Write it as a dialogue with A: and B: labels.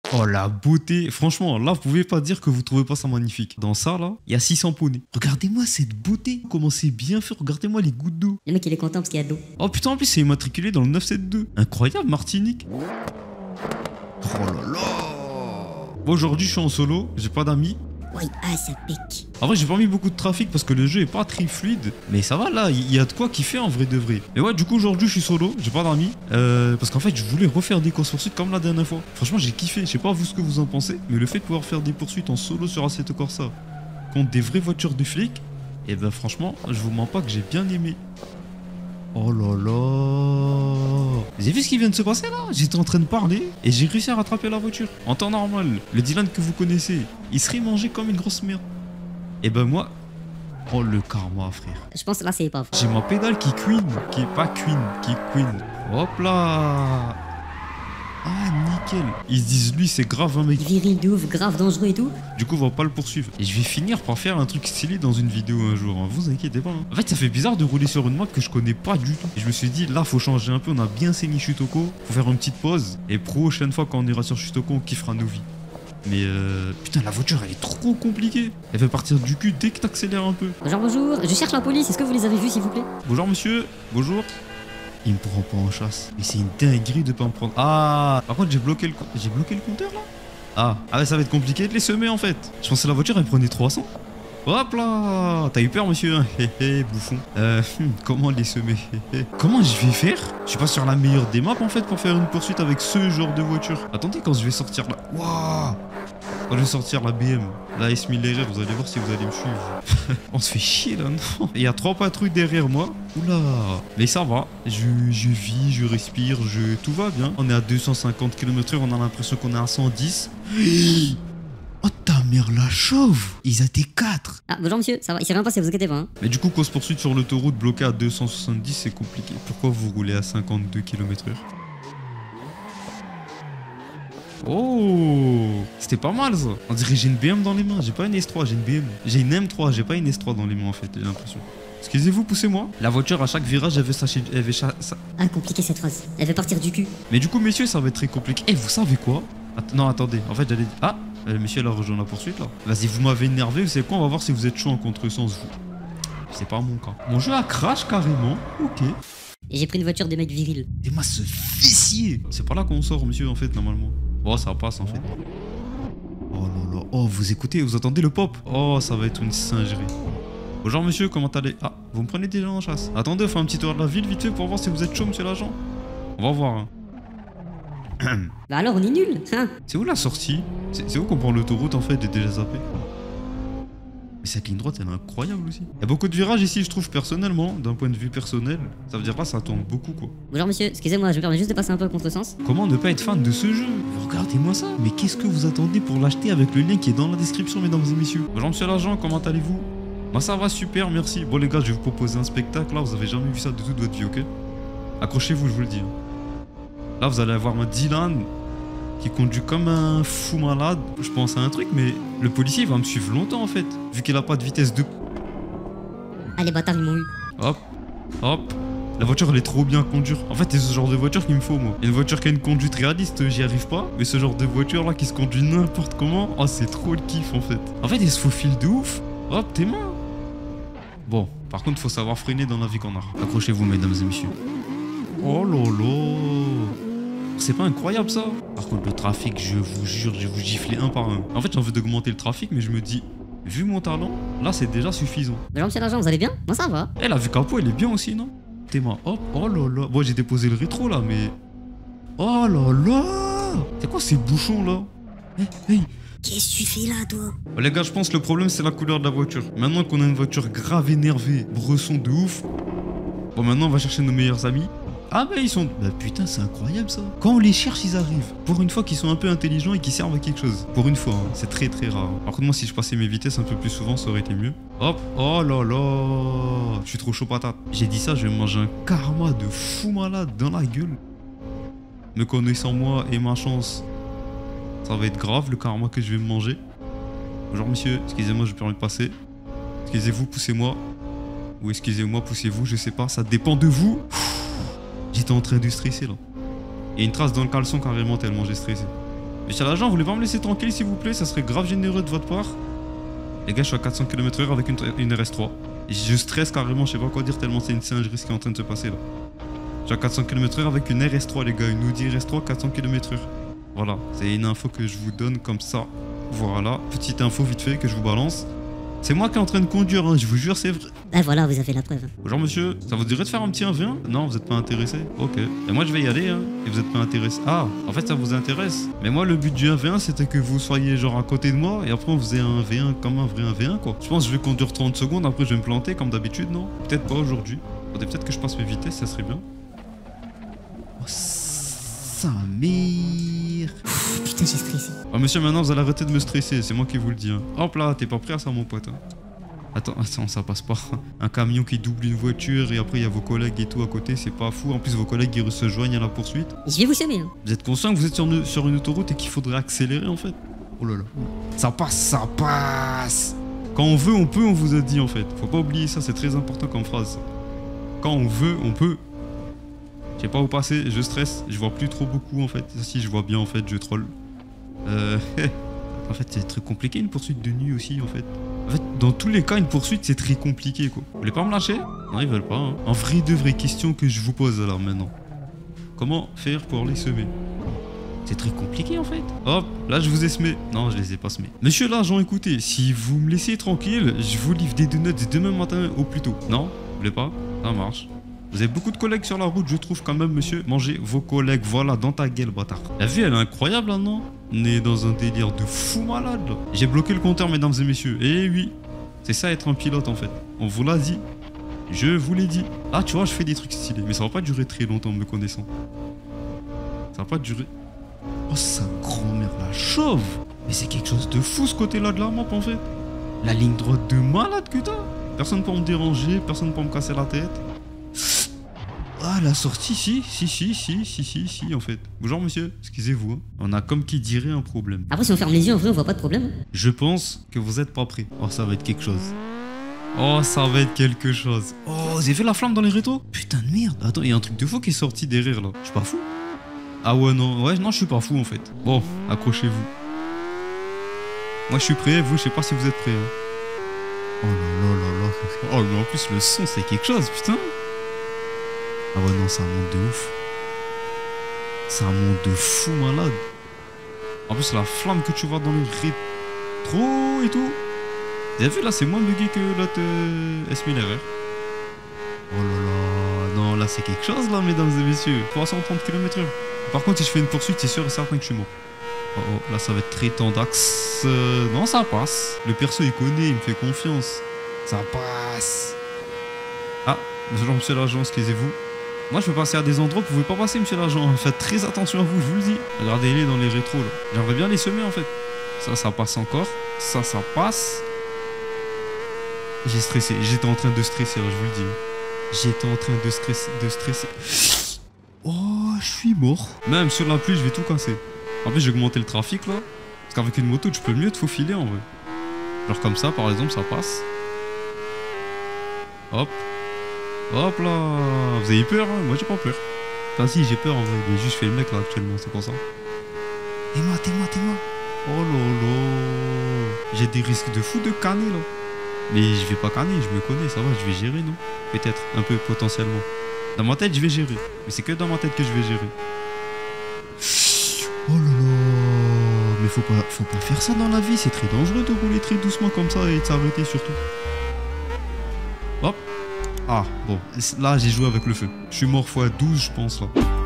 A: Oh la beauté. Franchement, là, vous pouvez pas dire que vous trouvez pas ça magnifique. Dans ça, là, il y a 600 poneys. Regardez-moi cette beauté. Comment c'est bien fait. Regardez-moi les gouttes d'eau.
B: Le mec il est content parce qu'il y a de l'eau.
A: Oh putain, en plus, c'est immatriculé dans le 972. Incroyable, Martinique. Oh là là. Bon, aujourd'hui, je suis en solo. J'ai pas d'amis.
B: Ouais, ah ça pique.
A: En vrai, j'ai pas mis beaucoup de trafic parce que le jeu est pas très fluide. Mais ça va là, il y a de quoi kiffer en vrai de vrai. Et ouais, du coup, aujourd'hui, je suis solo, j'ai pas d'amis. Parce qu'en fait, je voulais refaire des courses-poursuites comme la dernière fois. Franchement, j'ai kiffé. Je sais pas vous ce que vous en pensez, mais le fait de pouvoir faire des poursuites en solo sur Assetto Corsa contre des vraies voitures de flics, et ben franchement, je vous mens pas que j'ai bien aimé. Oh là là. Vous avez vu ce qui vient de se passer là? J'étais en train de parler et j'ai réussi à rattraper la voiture. En temps normal, le Dylan que vous connaissez, il serait mangé comme une grosse merde. Et ben moi... Oh le karma frère.
B: Je pense là c'est pas vrai.
A: J'ai ma pédale qui queen, qui est pas queen, qui queen. Hop là. Ah nickel. Ils se disent lui c'est grave un mec.
B: Viril de ouf, grave dangereux et tout.
A: Du coup on va pas le poursuivre. Et je vais finir par faire un truc stylé dans une vidéo un jour, hein. Vous inquiétez pas, hein. En fait ça fait bizarre de rouler sur une map que je connais pas du tout. Et je me suis dit là faut changer un peu, on a bien saigné Chutoko. Faut faire une petite pause. Et prochaine fois quand on ira sur Chutoko on kiffera nos vies. Mais putain la voiture elle est trop compliquée. Elle fait partir du cul dès que t'accélères un peu.
B: Bonjour, bonjour, je cherche la police, est-ce que vous les avez vus s'il vous plaît?
A: Bonjour monsieur, bonjour. Il me prend pas en chasse. Mais c'est une dinguerie de pas me prendre. Ah, par contre j'ai bloqué le compteur là. Ah ouais ça va être compliqué de les semer en fait. Je pensais la voiture elle prenait 300. Hop là. T'as eu peur monsieur, hein? Hé bouffon. Comment les semer? Comment je vais faire? Je suis pas sur la meilleure des maps en fait pour faire une poursuite avec ce genre de voiture. Attendez quand je vais sortir là. Waouh. Quand je vais sortir la BM, la S1000RR, vous allez voir si vous allez me suivre. On se fait chier là, non? Il y a 3 patrouilles derrière moi. Oula. Mais ça va. Je vis, je respire, tout va bien. On est à 250 km/h, on a l'impression qu'on est à 110. Oh ta mère la chauve. Ils étaient 4.
B: Ah bonjour monsieur, ça va, il s'est rien passé, vous inquiétez pas hein.
A: Mais du coup, course poursuite sur l'autoroute bloquée à 270, c'est compliqué. Pourquoi vous roulez à 52 km/h? Oh, c'était pas mal ça. On dirait j'ai une BM dans les mains. J'ai pas une S3, j'ai une BM. J'ai une M3, j'ai pas une S3 dans les mains en fait, j'ai l'impression. Excusez-vous, poussez-moi. La voiture à chaque virage, elle veut
B: Ah compliqué cette phrase, elle veut partir du cul.
A: Mais du coup, messieurs, ça va être très compliqué. Eh, vous savez quoi? Non, attendez. En fait, j'allais dire... Ah, monsieur, elle a rejoint la poursuite là. Vas-y, vous m'avez énervé. Vous savez quoi? On va voir si vous êtes chaud en contresens, vous. C'est pas mon cas. Mon jeu a crash carrément. Ok.
B: Et j'ai pris une voiture de mec viril.
A: Et moi, ce fessier. C'est pas là qu'on sort, monsieur, en fait, normalement. Oh, ça passe, en fait. Oh là là. Oh, vous écoutez, vous entendez le pop? Oh, ça va être une singerie. Bonjour, monsieur, comment allez? Ah, vous me prenez déjà en chasse. Attendez, on fait un petit tour de la ville, vite fait, pour voir si vous êtes chaud, monsieur l'agent. On va voir, hein.
B: Bah alors on est nul, hein.
A: C'est où la sortie? C'est où qu'on prend l'autoroute, en fait, et déjà zappé? Mais cette ligne droite, elle est incroyable aussi. Il y a beaucoup de virages ici, je trouve, personnellement, d'un point de vue personnel. Ça veut dire là, ça tourne beaucoup, quoi.
B: Bonjour monsieur, excusez-moi, je me permets juste de passer un peu à contresens.
A: Comment ne pas être fan de ce jeu? Regardez-moi ça. Mais qu'est-ce que vous attendez pour l'acheter avec le lien qui est dans la description, mesdames et messieurs? Bonjour monsieur l'agent, comment allez-vous? Moi ça va super, merci. Bon les gars, je vais vous proposer un spectacle, là, vous avez jamais vu ça de toute votre vie, ok? Accrochez-vous, je vous le dis. Là, vous allez avoir un Dylan qui conduit comme un fou malade. Je pense à un truc, mais le policier il va me suivre longtemps en fait, vu qu'il a pas de vitesse de...
B: Ah les bâtards ils m'ont eu.
A: Hop, hop. La voiture elle est trop bien conduite. En fait c'est ce genre de voiture qu'il me faut moi. Une voiture qui a une conduite réaliste, j'y arrive pas. Mais ce genre de voiture là qui se conduit n'importe comment, oh c'est trop le kiff en fait. En fait elle se faufile de ouf. Hop, t'es main. Bon, par contre faut savoir freiner dans la vie qu'on a. Accrochez-vous mesdames et messieurs. Oh là là. C'est pas incroyable ça? Par contre le trafic, je vous jure, je vais vous gifler un par un. En fait j'ai envie d'augmenter le trafic mais je me dis, vu mon talent, là c'est déjà suffisant.
B: Bonjour monsieur l'agent, vous allez bien? Moi ça va.
A: Eh la vue capot elle est bien aussi non? T'es ma hop, oh là là. Bon j'ai déposé le rétro là mais... Oh là là. C'est quoi ces bouchons là? Hey.
B: Qu'est-ce que tu fais là toi?
A: Oh, les gars je pense que le problème c'est la couleur de la voiture. Maintenant qu'on a une voiture grave énervée, bresson de ouf. Bon maintenant on va chercher nos meilleurs amis. Ah bah ils sont... Bah putain c'est incroyable ça. Quand on les cherche ils arrivent. Pour une fois qu'ils sont un peu intelligents et qu'ils servent à quelque chose. Pour une fois, hein. C'est très très rare. Par contre moi si je passais mes vitesses un peu plus souvent ça aurait été mieux. Hop, oh là là. Je suis trop chaud patate. J'ai dit ça, je vais me manger un karma de fou malade dans la gueule. Me connaissant moi et ma chance, ça va être grave le karma que je vais me manger. Bonjour monsieur, excusez-moi je me permets de passer. Excusez-vous, poussez-moi. Ou excusez-moi, poussez-vous, je sais pas, ça dépend de vous. J'étais en train de stresser là. Il y a une trace dans le caleçon carrément tellement j'ai stressé. Monsieur l'agent, vous voulez pas me laisser tranquille s'il vous plaît? Ça serait grave généreux de votre part. Les gars, je suis à 400 km/h avec une RS3. Je stresse carrément, je sais pas quoi dire tellement c'est une singerie ce qui est en train de se passer là. Je suis à 400 km/h avec une RS3 les gars, une Audi RS3 400 km/h. Voilà, c'est une info que je vous donne comme ça. Voilà, petite info vite fait que je vous balance. C'est moi qui est en train de conduire, hein, je vous jure, c'est vrai.
B: Ben voilà, vous avez la preuve.
A: Bonjour monsieur, ça vous dirait de faire un petit 1v1? Non, vous êtes pas intéressé? Ok. Et moi je vais y aller, hein, et vous êtes pas intéressé. Ah, en fait ça vous intéresse. Mais moi le but du 1v1 c'était que vous soyez genre à côté de moi, et après on faisait un 1v1 comme un vrai 1v1 quoi. Je pense que je vais conduire 30 secondes, après je vais me planter comme d'habitude, non? Peut-être pas aujourd'hui. Faudrait peut-être que je passe mes vitesses, ça serait bien. Oh, sa mère.
B: Putain, j'ai stressé.
A: Ah monsieur, maintenant vous allez arrêter de me stresser, c'est moi qui vous le dis. Hein. Hop là, t'es pas prêt à ça mon pote. Hein. Attends, ça passe pas. Un camion qui double une voiture et après il y a vos collègues et tout à côté, c'est pas fou. En plus vos collègues ils se joignent à la poursuite.
B: Je vais vous semer. Hein.
A: Vous êtes conscient que vous êtes sur une autoroute et qu'il faudrait accélérer en fait? Oh là là. Ça passe, ça passe. Quand on veut, on peut, on vous a dit en fait. Faut pas oublier ça, c'est très important comme phrase. Ça. Quand on veut, on peut. Je sais pas où passer, je stresse, je vois plus trop beaucoup en fait. Si je vois bien en fait, je troll. En fait c'est très compliqué une poursuite de nuit aussi en fait. En fait dans tous les cas une poursuite c'est très compliqué quoi. Vous voulez pas me lâcher? Non ils veulent pas hein. En vrai de vraies questions que je vous pose alors maintenant. Comment faire pour les semer? C'est très compliqué en fait. Hop, là je vous ai semé. Non je les ai pas semés. Monsieur l'agent écoutez, si vous me laissez tranquille, je vous livre des donuts demain matin au plus tôt. Non? Vous voulez pas? Ça marche. Vous avez beaucoup de collègues sur la route, je trouve quand même, monsieur. Mangez vos collègues, voilà, dans ta gueule, bâtard. La vue, elle est incroyable, là, non? On est dans un délire de fou malade, là. J'ai bloqué le compteur, mesdames et messieurs. Eh oui, c'est ça être un pilote, en fait. On vous l'a dit. Je vous l'ai dit. Ah, tu vois, je fais des trucs stylés. Mais ça va pas durer très longtemps, me connaissant. Ça va pas durer... Oh, sa grand-mère, la chauve. Mais c'est quelque chose de fou, ce côté-là de la map, en fait. La ligne droite de malade que t'as. Personne pour me déranger, personne pour me casser la tête. Ah, la sortie, si, en fait. Bonjour, monsieur, excusez-vous. Hein. On a comme qui dirait un problème.
B: Après, si on ferme les yeux, en vrai, on voit pas de problème. Hein.
A: Je pense que vous êtes pas prêts. Oh, ça va être quelque chose. Oh, ça va être quelque chose. Oh, vous avez vu la flamme dans les rétros? Putain de merde. Attends, il y a un truc de fou qui est sorti derrière, là. Je suis pas fou? Ah ouais, non. Ouais, non, je suis pas fou, en fait. Bon, accrochez-vous. Moi, je suis prêt. Vous, je sais pas si vous êtes prêts. Hein. Oh là là là là. Oh, mais en plus, le son, c'est quelque chose, putain. Ah ouais non ça monte de ouf. Ça monte de fou malade. En plus la flamme que tu vois dans le rétro et tout. Vous avez vu là c'est moins bugué que l'autre S1000RR. Oh là là. Non là c'est quelque chose là mesdames et messieurs. 330 km/h. Par contre si je fais une poursuite c'est sûr et certain que je suis mort. Oh oh là ça va être très tendax. Non ça passe. Le perso il connaît, il me fait confiance. Ça passe. Ah bonjour monsieur l'agent excusez-vous. Moi je peux passer à des endroits que vous pouvez pas passer monsieur l'agent. Faites très attention à vous, je vous le dis. Regardez-les dans les rétros là. J'aimerais bien les semer en fait. Ça passe encore. Ça passe. J'ai stressé. J'étais en train de stresser là, je vous le dis. J'étais en train de stresser. Oh, je suis mort. Même sur la pluie, je vais tout casser. En plus, j'ai augmenté le trafic là. Parce qu'avec une moto, tu peux mieux te faufiler en vrai. Genre comme ça, par exemple, ça passe. Hop. Hop là. Vous avez peur hein? Moi, j'ai pas peur. Enfin, si, j'ai peur en vrai. Mais juste, je fais le mec là actuellement, c'est pour ça. T'es-moi. Oh là là. J'ai des risques de fou de canner là. Mais je vais pas canner, je me connais, ça va, je vais gérer, non? Peut-être, un peu potentiellement. Dans ma tête, je vais gérer. Mais c'est que dans ma tête que je vais gérer. Oh là là. Mais faut pas faire ça dans la vie, c'est très dangereux de rouler très doucement comme ça et de s'arrêter surtout. Hop. Ah, bon, là j'ai joué avec le feu. Je suis mort x12, je pense là.